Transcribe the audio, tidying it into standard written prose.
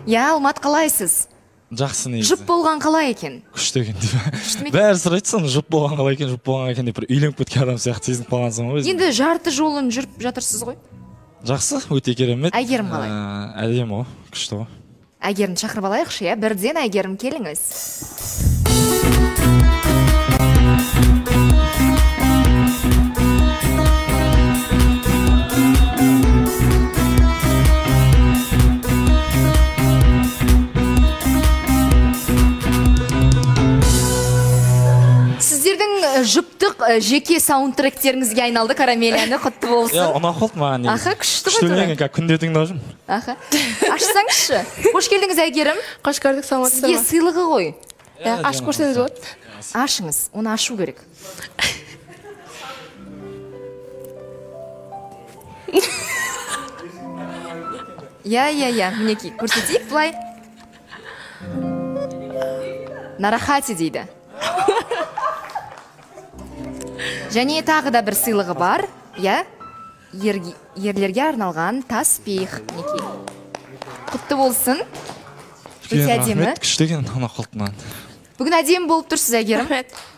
Я Алмат, қалайсыз? Жақсы негізі. Жұп болған қалай екен? Күшті екен деп. Бәрі сұрайды соны, жұп болған қалай екен, жұп болған екен деп бір үйленіп кеткен адам сияқты сезініп қалғансың ғой. Енді жарты жолын жүріп жатырсыз ғой. Жақсы, өте керемет. Әйгерім қалай? Әдемі ғой, күшті ғой. Әйгерімді шақырып алайықшы, иә? Бірден Әйгерім келіңіз. Жұптық жеке саундтректеріңізге айналды Карамеляны, құтты болсын. Ұнақ болды маған негізі. Аха, күшті ғой. Күшті өлеңін күнде тыңдап жүрмін. Аха. Ашсаңызшы. Қош келдіңіз Әйгерім. Қош көрдік, саламатсыздар ма? Сізге сыйлығы ғой. Ашып көрсеңіз болады. Ашыңыз, оны ашу керек. Я, мінекей, көрсетейік бұлай. Нарахати дейді. Және тағы да бір сыйлығы бар, ерлерге арналған таспих. Құтты болсын. Өте әдемі. Күшті екен, ұнақ болды маған. Бүгін әдемі болып тұрсыз, Әйгерім.